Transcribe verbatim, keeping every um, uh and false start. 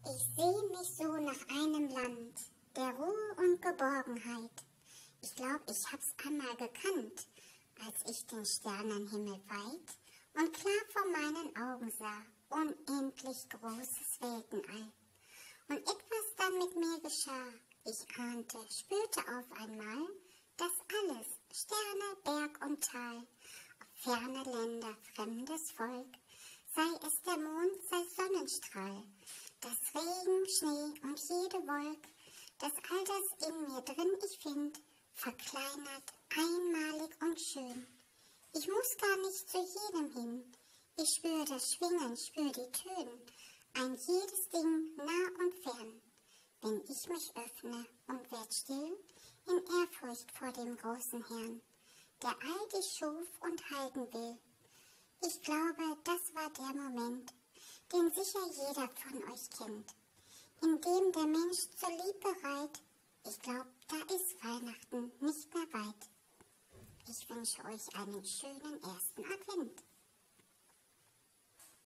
Ich seh mich so nach einem Land der Ruhe und Geborgenheit. Ich glaub, ich hab's einmal gekannt, als ich den Sternenhimmel weit und klar vor meinen Augen sah, unendlich großes Weltenall. Und etwas dann mit mir geschah, ich ahnte, spürte auf einmal, dass alles, Sterne, Berg und Tal, ferne Länder, fremdes Volk, sei es der Mond, sei Sonnenstrahl, das Regen, Schnee und jede Wolk, dass all das in mir drin ich find, verkleinert, einmalig und schön. Ich muss gar nicht zu jedem hin, ich spür das Schwingen, spür die Töne, ein jedes Ding nah und fern. Wenn ich mich öffne und werd still, in Ehrfurcht vor dem großen Herrn, der all dich schuf und halten will. Ich glaube, das war der Moment, den sicher jeder von euch kennt, in dem der Mensch zur Liebe bereit, ich glaub, da ist Weihnachten nicht mehr weit. Ich wünsche euch einen schönen ersten Advent.